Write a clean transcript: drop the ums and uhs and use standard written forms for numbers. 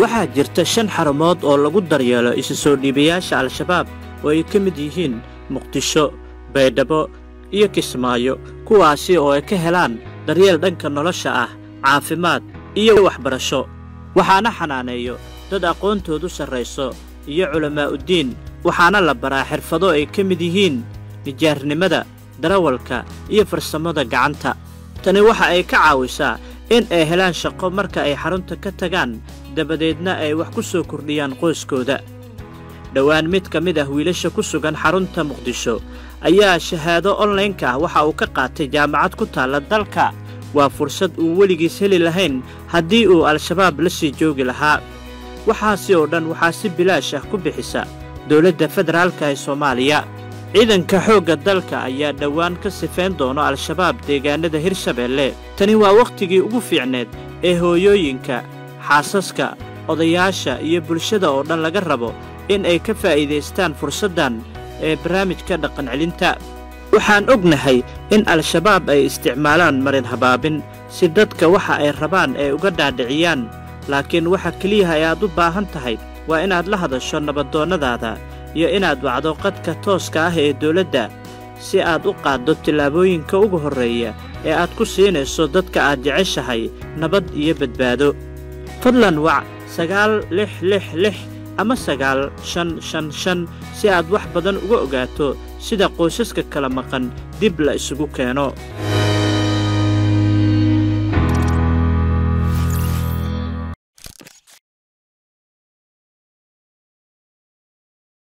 waxaa jirta 5 xarumood oo lagu daryeelo isu soo dhiibayaasha al-shabaab oo ay ka mid yihiin Muqdisho, Baydhabo iyo Kismaayo, kuwaasi oo ay ka helaan daryeel dhanka nolosha ah, caafimaad iyo waxbarasho. waxaana xanaaneeyo dad aqoontoodu sarreyso iyo culamaa u diin, waxaana la baraa xirfado ay ka mid yihiin nijaarnimada, darawalka iyo farsamada gacanta. tani waxa ay ka caawisaa in ay helaan shaqo marka ay xarunta ka tagaan, dabadeedna ay wax ku soo kordhiyaan qoyskooda. dhowaan mid ka mid ah wiilasha ku sugan xarunta Muqdisho ayaa shahaado online-ka ah waxa uu ka qaatay jaamacad ku taala dalka. waa fursad uu weligiis heli lahayn haddii uu al-shabaab la sii joogi lahaa. waxaasi oo dhan waxaa si bilaash ah ku bixisa dowladda federaalka ee Soomaaliya. ciidanka xoogga dalka ayaa dhowaan ka sifeyn doono al-shabaab deegaanada Hirshabeelle. tani waa waqtigii ugu fiicneed ee hooyooyinka, xaasaska, odayaasha iyo bulshada oo dhan laga rabo in ay ka faa'iidaystaan fursaddan ee barnaamijka dhaqan celinta. waxaan ognahay in al-shabaab ay isticmaalaan marin habaabin si dadka waxa ay rabaan ay uga dhaadhiciyaan, laakiin waxa keliya ee aad u baahan tahay waa inaad la hadasho nabadoonnadaada iyo inaad wacdo qadka tooska ah ee dawladda si aad u qaaddo tillaabooyinka ugu horreeya ee aad ku siinayso dadka aad jeceshahay nabad iyo badbaado. fadlan wac 9666 ama 9555 si aad wax badan uga ogaato sida qoysaska kala maqan dib la isugu keeno.